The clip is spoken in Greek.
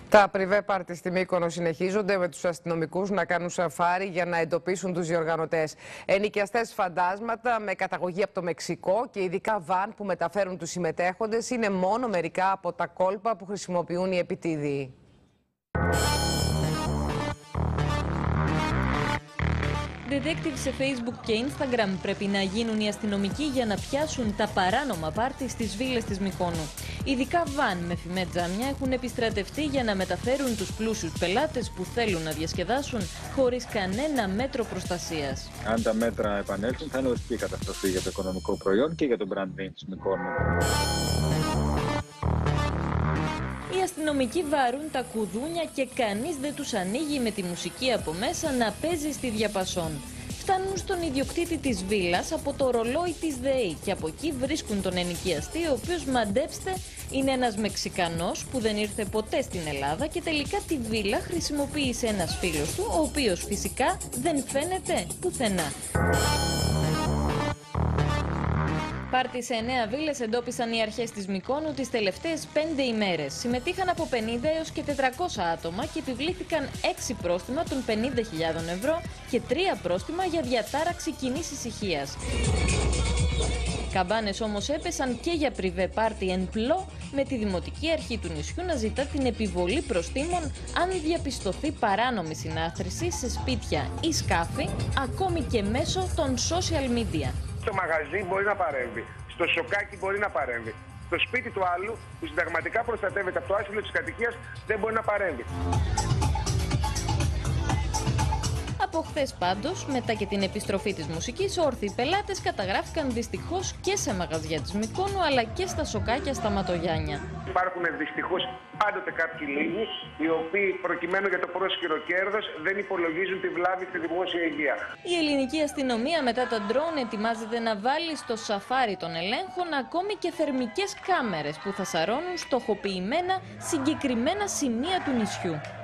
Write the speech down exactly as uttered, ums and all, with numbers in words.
Τα πριβέ πάρτι στη Μύκονο συνεχίζονται, με τους αστυνομικούς να κάνουν σαφάρι για να εντοπίσουν τους διοργανωτές. Ενοικιαστές φαντάσματα με καταγωγή από το Μεξικό και ειδικά βαν που μεταφέρουν τους συμμετέχοντες είναι μόνο μερικά από τα κόλπα που χρησιμοποιούν οι επιτίδιοι. Detective σε Facebook και Instagram πρέπει να γίνουν οι αστυνομικοί για να πιάσουν τα παράνομα πάρτι στις βίλες της Μυκόνου. Ειδικά βαν με φημέ τζάμια έχουν επιστρατευτεί για να μεταφέρουν τους πλούσιους πελάτες που θέλουν να διασκεδάσουν χωρίς κανένα μέτρο προστασίας. Αν τα μέτρα επανέλθουν, θα είναι οριστική καταστροφή για το οικονομικό προϊόν και για τον brand name της Μυκόνου. Οι αστυνομικοί βαρούν τα κουδούνια και κανείς δεν τους ανοίγει με τη μουσική από μέσα να παίζει στη διαπασόν. Φτάνουν στον ιδιοκτήτη της βίλας από το ρολόι της ΔΕΗ και από εκεί βρίσκουν τον ενοικιαστή, ο οποίος, μαντέψτε, είναι ένας Μεξικανός που δεν ήρθε ποτέ στην Ελλάδα και τελικά τη βίλα χρησιμοποίησε ένας φίλος του, ο οποίος φυσικά δεν φαίνεται πουθενά. Πάρτι σε εννέα βίλες εντόπισαν οι αρχές της Μυκόνου τις τελευταίες πέντε ημέρες. Συμμετείχαν από πενήντα έως και τετρακόσια άτομα και επιβλήθηκαν έξι πρόστιμα των πενήντα χιλιάδων ευρώ και τρία πρόστιμα για διατάραξη κοινής ησυχίας. Καμπάνες όμως έπεσαν και για πριβέ πάρτι εν πλώ, με τη Δημοτική Αρχή του νησιού να ζητά την επιβολή προστίμων αν διαπιστωθεί παράνομη συνάθρηση σε σπίτια ή σκάφη, ακόμη και μέσω των social media. Στο μαγαζί μπορεί να παρέμβει, στο σοκάκι μπορεί να παρέμβει. Στο σπίτι του άλλου, που συνταγματικά προστατεύεται από το άσυλο της κατοικίας, δεν μπορεί να παρέμβει. Από χθες πάντως, μετά και την επιστροφή της μουσικής, όρθιοι πελάτες καταγράφηκαν δυστυχώς και σε μαγαζιά της Μυκόνου, αλλά και στα σοκάκια στα Ματογιάννια. Υπάρχουν δυστυχώς πάντοτε κάποιοι λίγοι, οι οποίοι προκειμένου για το πρόσχυρο κέρδος δεν υπολογίζουν τη βλάβη στη δημόσια υγεία. Η ελληνική αστυνομία μετά τα ντρόουν ετοιμάζεται να βάλει στο σαφάρι των ελέγχων ακόμη και θερμικές κάμερες που θα σαρώνουν στοχοποιημένα συγκεκριμένα σημεία του νησιού.